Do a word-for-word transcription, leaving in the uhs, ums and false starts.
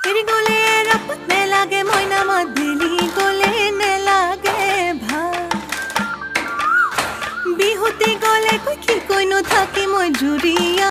এৰি গলে ৰাপত নেলাগে মইনা মাতলি গলে নেলাগে ভাল বিহুতি গলে কৈ কি কৈনো থাকি মই জুৰিয়া